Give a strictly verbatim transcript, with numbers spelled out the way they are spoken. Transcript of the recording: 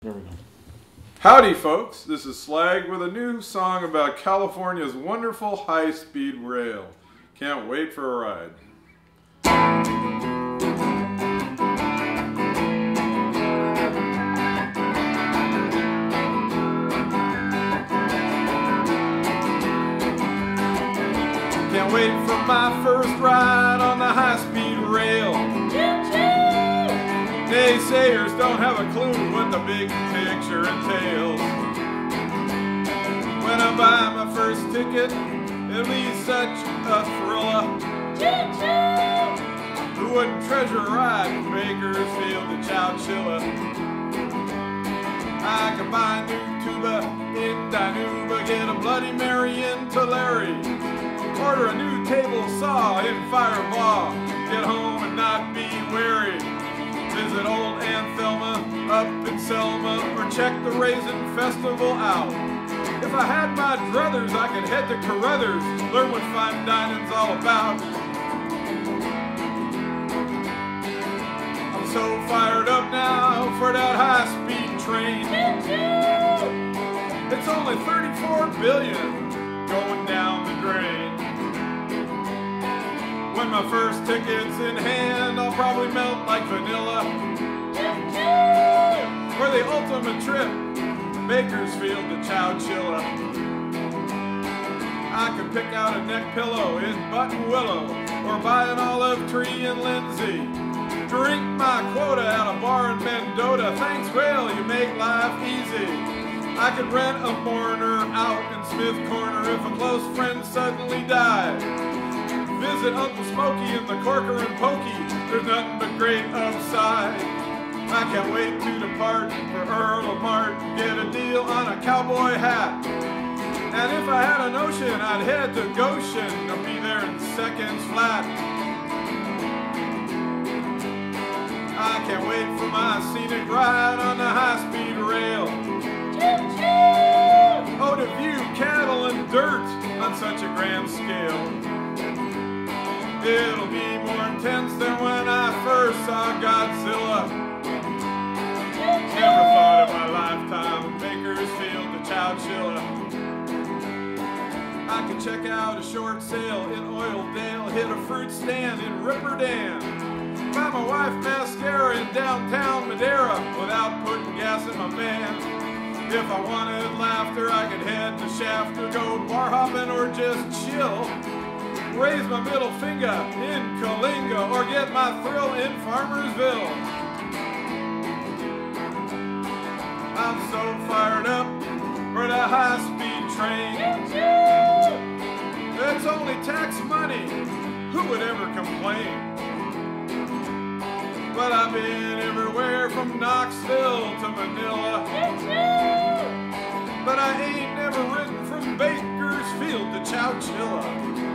There we go. Howdy folks, this is Slag with a new song about California's wonderful high-speed rail. Can't wait for a ride. Can't wait for my first ride on the high-speed rail. Naysayers don't have a clue what the big picture entails. When I buy my first ticket, it'll be such a thriller. Who wouldn't treasure a ride from Bakersfield to Chowchilla? I could buy a new tuba in Dinuba, get a Bloody Mary in Tulare, order a new table saw in Firebaugh, get home and not be wary. Visit old Aunt Thelma up in Selma, or check the Raisin Festival out. If I had my druthers, I could head to Carruthers, learn what fine dining's all about. I'm so fired up now for that high-speed train. It's only thirty-four billion going down the drain. When my first ticket's in hand, I'll probably melt like vanilla. For the ultimate trip, Bakersfield to Chowchilla. I could pick out a neck pillow in Button Willow, or buy an olive tree in Lindsay. Drink my quota at a bar in Mendota. Thanks, well, you make life easy. I could rent a mourner out in Smith Corner if a close friend suddenly died. Visit Uncle Smokey in the Corker and Pokey, there's nothing but great upside. I can't wait to depart for Earl of Martin, get a deal on a cowboy hat. And if I had a notion, I'd head to Goshen, I'll be there in seconds flat. I can't wait for my scenic ride on the high-speed rail. Oh, to view cattle and dirt on such a grand scale. It'll be more intense than when I first saw Godzilla. Never thought in my lifetime of Bakersfield to Chowchilla. I could check out a short sale in Oildale, hit a fruit stand in Ripperdan, buy my wife mascara in downtown Madera without putting gas in my van. If I wanted laughter, I could head to Shafter, go bar hopping or just chill. Raise my middle finger in Kalinga, or get my thrill in Farmersville. I'm so fired up for the high-speed train. It's only tax money, who would ever complain? But I've been everywhere from Knoxville to Manila. But I ain't never ridden from Bakersfield to Chowchilla.